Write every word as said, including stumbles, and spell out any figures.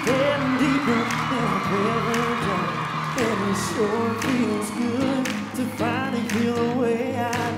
heading deeper than I've ever done. And it sure feels good to finally feel the way I